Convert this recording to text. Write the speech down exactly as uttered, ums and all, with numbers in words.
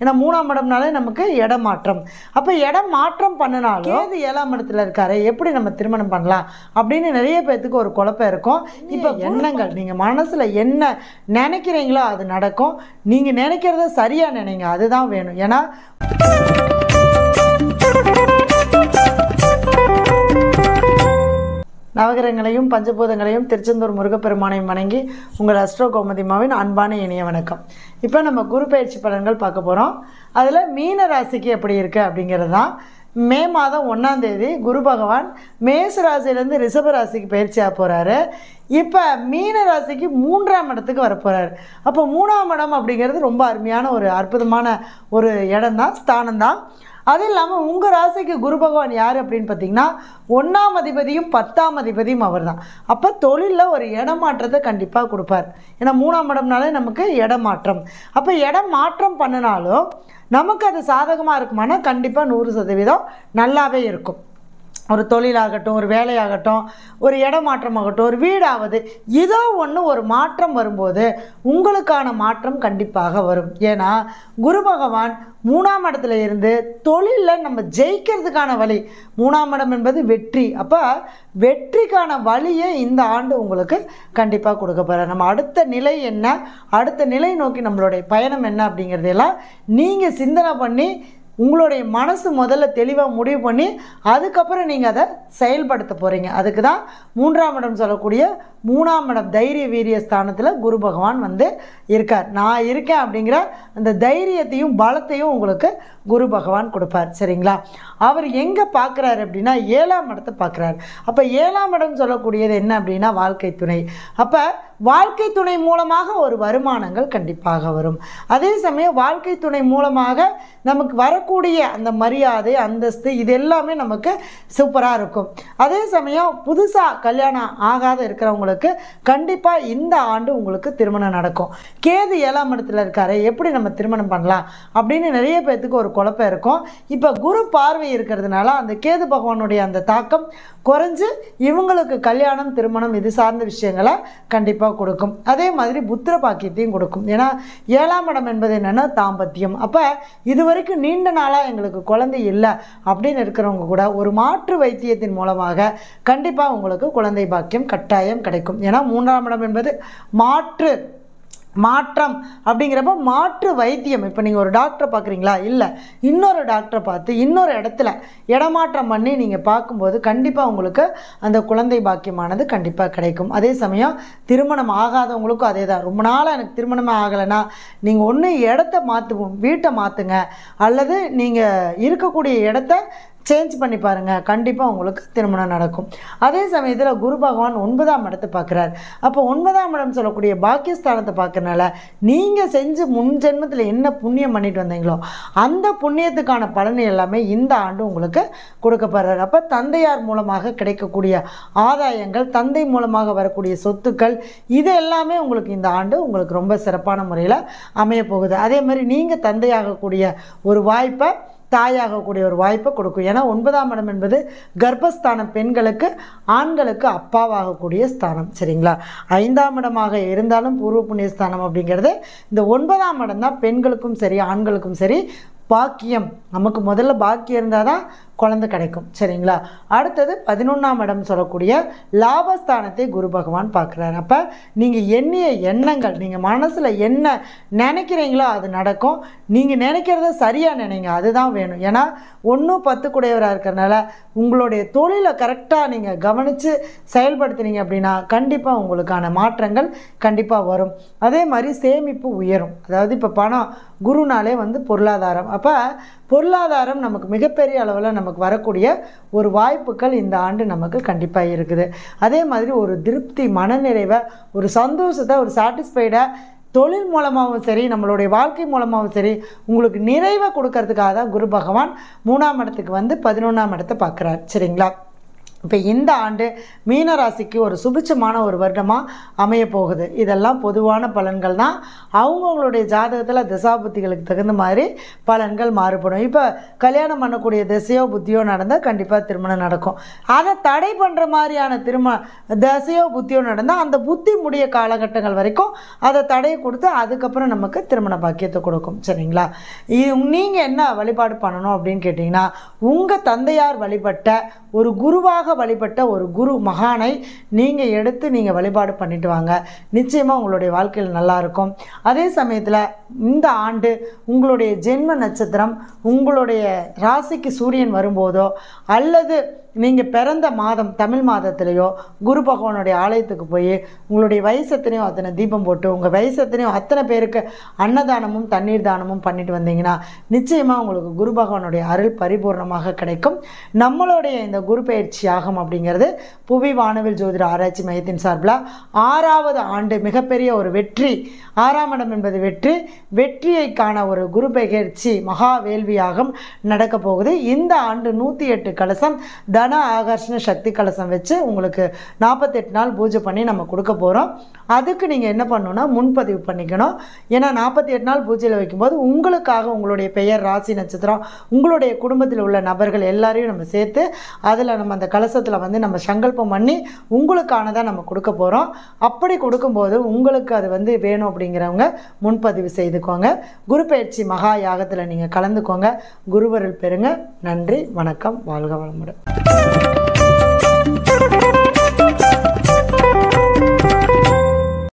ஏன்னா மூணாம் இடம்னாலே நமக்கு இடமாற்றம். அப்போ இடம் மாற்றம் பண்ணினாலும் கேது ஏழாம் இடத்துல இருக்காரு, எப்படி நம்ம திருமணம் பண்ணலாம் அப்படின்னு நிறைய பேர்த்துக்கு ஒரு குழப்பம் இருக்கும். இப்போ எண்ணங்கள், நீங்கள் மனசில் என்ன நினைக்கிறீங்களோ அது நடக்கும். நீங்கள் நினைக்கிறத சரியாக நினைங்க, அதுதான் வேணும். ஏன்னா நவகிரகங்களையும் பஞ்சபூதங்களையும் திருச்செந்தூர் முருகப்பெருமானையும் வணங்கி உங்கள் அஸ்ட்ரோ கோமதிமாவின் அன்பான இனிய வணக்கம். இப்போ நம்ம குரு பயிற்சி பலன்கள் பார்க்க போகிறோம். அதில் மீன ராசிக்கு எப்படி இருக்குது அப்படிங்கிறது தான். மே மாதம் ஒன்றாம் தேதி குரு பகவான் மேச ராசியிலேருந்து ரிஷப ராசிக்கு பயிற்சியாக போகிறாரு. இப்போ மீன ராசிக்கு மூன்றாம் இடத்துக்கு வரப்போகிறார். அப்போ மூணாம் இடம் அப்படிங்கிறது ரொம்ப அருமையான ஒரு அற்புதமான ஒரு இடம் தான், ஸ்தானம் தான். அது இல்லாமல் உங்கள் ராசிக்கு குரு பகவான் யார் அப்படின்னு பார்த்தீங்கன்னா ஒன்றாம் அதிபதியும் பத்தாம் அதிபதியும் அவர் தான். அப்போ தொழிலில் ஒரு இடமாற்றத்தை கண்டிப்பாக கொடுப்பார். ஏன்னா மூணாம் இடம்னாலே நமக்கு இடமாற்றம். அப்போ இடம் மாற்றம் பண்ணினாலும் நமக்கு அது சாதகமாக இருக்குமானா கண்டிப்பாக நூறு சதவீதம் நல்லாவே இருக்கும். ஒரு தொழிலாகட்டும், ஒரு வேலையாகட்டும், ஒரு இடமாற்றமாகட்டும், ஒரு வீடாவது, ஏதோ ஒன்று ஒரு மாற்றம் வரும்போது உங்களுக்கான மாற்றம் கண்டிப்பாக வரும். ஏன்னா குரு பகவான் மூணாம் இடத்துல இருந்து தொழிலில் நம்ம ஜெயிக்கிறதுக்கான வழி, மூணாம் இடம் என்பது வெற்றி. அப்போ வெற்றிக்கான வழியை இந்த ஆண்டு உங்களுக்கு கண்டிப்பாக கொடுக்க போகிறார். நம்ம அடுத்த நிலை என்ன, அடுத்த நிலை நோக்கி நம்மளுடைய பயணம் என்ன அப்படிங்கிறதெல்லாம் நீங்கள் சிந்தனை பண்ணி உங்களுடைய மனசு முதல்ல தெளிவாக முடிவு பண்ணி அதுக்கப்புறம் நீங்கள் அதை செயல்படுத்த போகிறீங்க. அதுக்கு தான் மூன்றாம் இடம் சொல்லக்கூடிய மூணாம் இடம் தைரிய வீரிய ஸ்தானத்தில் குரு பகவான் வந்து இருக்கார். நான் இருக்கேன் அப்படிங்கிற அந்த தைரியத்தையும் பலத்தையும் உங்களுக்கு குரு பகவான் கொடுப்பார். சரிங்களா? அவர் எங்கே பார்க்குறாரு அப்படின்னா ஏழாம் இடத்தை பார்க்குறாரு. அப்போ ஏழாம் இடம் சொல்லக்கூடியது என்ன அப்படின்னா வாழ்க்கை துணை. அப்போ வாழ்க்கை துணை மூலமாக ஒரு வருமானங்கள் கண்டிப்பாக வரும். அதே சமயம் வாழ்க்கை துணை மூலமாக நமக்கு வரக்கூடிய அந்த மரியாதை, அந்தஸ்து, இது எல்லாமே நமக்கு சூப்பராக இருக்கும். அதே சமயம் புதுசாக கல்யாணம் ஆகாத இருக்கிறவங்களுக்கு கண்டிப்பாக இந்த ஆண்டு உங்களுக்கு திருமணம் நடக்கும். கேது ஏழாம் இடத்துல இருக்காரு, எப்படி நம்ம திருமணம் பண்ணலாம் அப்படின்னு நிறைய பேர்த்துக்கு ஒரு குழப்பம் இருக்கும். இப்போ குரு பார்வை இருக்கிறதுனால அந்த கேது பகவானுடைய அந்த தாக்கம் குறைஞ்சு இவங்களுக்கு கல்யாணம், திருமணம் இது சார்ந்த விஷயங்களை கண்டிப்பாக கொடுக்கும். அதே மாதிரி புத்திர பாக்கியத்தையும் கொடுக்கும். ஏன்னா ஏழாம் இடம் என்பது என்னென்னா தாம்பத்தியம். அப்போ இது வரைக்கும் நீண்ட நாளாக எங்களுக்கு குழந்தை இல்லை அப்படின்னு இருக்கிறவங்க கூட ஒரு மாற்று வைத்தியத்தின் மூலமாக கண்டிப்பாக உங்களுக்கு குழந்தை பாக்கியம் கட்டாயம் கிடைக்கும். ஏன்னா மூன்றாம் இடம் என்பது மாற்று மாற்றம் அப்படிங்கிறப்ப மாற்று வைத்தியம். இப்போ நீங்கள் ஒரு டாக்டரை பார்க்குறீங்களா, இல்லை இன்னொரு டாக்டரை பார்த்து இன்னொரு இடத்துல இடமாற்றம் பண்ணி நீங்கள் பார்க்கும்போது கண்டிப்பாக உங்களுக்கு அந்த குழந்தை பாக்கியமானது கண்டிப்பாக கிடைக்கும். அதே சமயம் திருமணம் ஆகாதவங்களுக்கும் அதே தான். ரொம்ப நாளாக எனக்கு திருமணமே ஆகலைன்னா நீங்கள் ஒன்று இடத்த மாற்றுவோம், வீட்டை மாற்றுங்க, அல்லது நீங்கள் இருக்கக்கூடிய இடத்த சேஞ்ச் பண்ணி பாருங்கள், கண்டிப்பாக உங்களுக்கு திருமணம் நடக்கும். அதே சமயத்தில் குரு பகவான் ஒன்பதாம் இடத்தை பார்க்குறார். அப்போ ஒன்பதாம் இடம் சொல்லக்கூடிய பாக்கியஸ்தானத்தை பார்க்கறனால நீங்கள் செஞ்சு முன் ஜென்மத்தில் என்ன புண்ணியம் பண்ணிட்டு வந்தீங்களோ அந்த புண்ணியத்துக்கான பலனை எல்லாமே இந்த ஆண்டு உங்களுக்கு கொடுக்கப்படுறார். அப்போ தந்தையார் மூலமாக கிடைக்கக்கூடிய ஆதாயங்கள், தந்தை மூலமாக வரக்கூடிய சொத்துக்கள், இது எல்லாமே உங்களுக்கு இந்த ஆண்டு உங்களுக்கு ரொம்ப சிறப்பான முறையில் அமைய போகுது. அதே மாதிரி நீங்கள் தந்தையாகக்கூடிய ஒரு வாய்ப்பை, தாயாகக்கூடிய ஒரு வாய்ப்பை கொடுக்கும். ஏன்னா ஒன்பதாம் இடம் என்பது கர்ப்பஸ்தானம், பெண்களுக்கு ஆண்களுக்கு அப்பாவாகக்கூடிய ஸ்தானம். சரிங்களா? ஐந்தாம் இடமாக இருந்தாலும் பூர்வ புண்ணிய ஸ்தானம் அப்படிங்கிறது இந்த ஒன்பதாம் இடம் தான் பெண்களுக்கும் சரி ஆண்களுக்கும் சரி பாக்கியம். நமக்கு முதல்ல பாக்கியம் இருந்தால் தான் குழந்தை கிடைக்கும். சரிங்களா? அடுத்தது பதினொன்றாம் இடம் சொல்லக்கூடிய லாபஸ்தானத்தை குரு பகவான் பார்க்குறாரு. அப்போ நீங்கள் எண்ணிய எண்ணங்கள், நீங்கள் மனசில் என்ன நினைக்கிறீங்களோ அது நடக்கும். நீங்கள் நினைக்கிறத சரியாக நினைங்க, அதுதான் வேணும். ஏன்னா ஒன்று பத்து கூடையவராக இருக்கிறனால உங்களுடைய தொழிலை கரெக்டாக நீங்கள் கவனித்து செயல்படுத்தினீங்க அப்படின்னா கண்டிப்பாக உங்களுக்கான மாற்றங்கள் கண்டிப்பாக வரும். அதே மாதிரி சேமிப்பு உயரும். அதாவது இப்போ பணம், குருனாலே வந்து பொருளாதாரம். அப்போ பொருளாதாரம் நமக்கு மிகப்பெரிய அளவில் நமக்கு வரக்கூடிய ஒரு வாய்ப்புகள் இந்த ஆண்டு நமக்கு கண்டிப்பாக இருக்குது. அதே மாதிரி ஒரு திருப்தி, மனநிறைவை, ஒரு சந்தோஷத்தை, ஒரு சாட்டிஸ்ஃபைடாக தொழில் மூலமாகவும் சரி நம்மளுடைய வாழ்க்கை மூலமாகவும் சரி உங்களுக்கு நிறைவை கொடுக்கறதுக்காக தான் குரு பகவான் மூணாம் இடத்துக்கு வந்து பதினொன்றாம் இடத்தை பார்க்குறார். சரிங்களா? இப்போ இந்த ஆண்டு மீனராசிக்கு ஒரு சுபிட்சமான ஒரு வருடமாக அமைய போகுது. இதெல்லாம் பொதுவான பலன்கள் தான். அவங்கவுங்களுடைய ஜாதகத்தில் திசாபுத்திகளுக்கு தகுந்த மாதிரி பலன்கள் மாறுபடும். இப்போ கல்யாணம் பண்ணக்கூடிய திசையோ புத்தியோ நடந்தால் கண்டிப்பாக திருமணம் நடக்கும். அதை தடை பண்ணுற மாதிரியான திருமண திசையோ புத்தியோ நடந்தால் அந்த புத்தி முடிய காலகட்டங்கள் வரைக்கும் அதை தடையை கொடுத்து அதுக்கப்புறம் நமக்கு திருமண பாக்கியத்தை கொடுக்கும். சரிங்களா? நீங்கள் என்ன வழிபாடு பண்ணணும் அப்படின்னு கேட்டிங்கன்னா, உங்கள் தந்தையார் வழிபட்ட ஒரு குருவாக வழிபட்ட ஒரு குரு மகானை நீங்கள் எடுத்து நீங்கள் வழிபாடு பண்ணிட்டு வாங்க. நிச்சயமாக உங்களுடைய வாழ்க்கையில் நல்லா இருக்கும். அதே சமயத்தில் இந்த ஆண்டு உங்களுடைய ஜென்ம நட்சத்திரம் உங்களுடைய ராசிக்கு சூரியன் வரும்போதோ அல்லது நீங்கள் பிறந்த மாதம் தமிழ் மாதத்துலேயோ குரு பகவானுடைய ஆலயத்துக்கு போய் உங்களுடைய வயசத்தினையும் அத்தனை தீபம் போட்டு உங்கள் வயசத்தினையும் அத்தனை பேருக்கு அன்னதானமும் தண்ணீர் தானமும் பண்ணிட்டு வந்தீங்கன்னா நிச்சயமாக உங்களுக்கு குரு பகவானுடைய அருள் பரிபூர்ணமாக கிடைக்கும். நம்மளுடைய இந்த குரு பயிற்சி யாகம் அப்படிங்கிறது புவி வானவில் ஜோதிட ஆராய்ச்சி மையத்தின் சார்பில் ஆறாவது ஆண்டு மிகப்பெரிய ஒரு வெற்றி. ஆறாம் இடம் என்பது வெற்றி. வெற்றியை காண ஒரு குரு பயிற்சி மகா வேள்வி யாகம் நடக்க போகுது. இந்த ஆண்டு நூற்றி எட்டு கலசம் தன ஆகர்ஷண சக்தி கலசம் வச்சு உங்களுக்கு நாற்பத்தெட்டு நாள் பூஜை பண்ணி நம்ம கொடுக்க போகிறோம். அதுக்கு நீங்கள் என்ன பண்ணணும்னா முன்பதிவு பண்ணிக்கணும். ஏன்னா நாற்பத்தி எட்டு நாள் பூஜையில் வைக்கும்போது உங்களுக்காக உங்களுடைய பெயர் ராசி நட்சத்திரம் உங்களுடைய குடும்பத்தில் உள்ள நபர்கள் எல்லாரையும் நம்ம சேர்த்து அதில் நம்ம அந்த கலசத்தில் வந்து நம்ம சங்கல்பம் பண்ணி உங்களுக்கானதாக நம்ம கொடுக்க போகிறோம். அப்படி கொடுக்கும்போது உங்களுக்கு அது வந்து வேணும் அப்படிங்கிறவங்க முன்பதிவு செய்துக்கோங்க. குரு பயிற்சி மகா யாகத்தில் நீங்கள் கலந்துக்கோங்க. குருவருள் பெறுங்க. நன்றி, வணக்கம், வாழ்க வளமுடன்.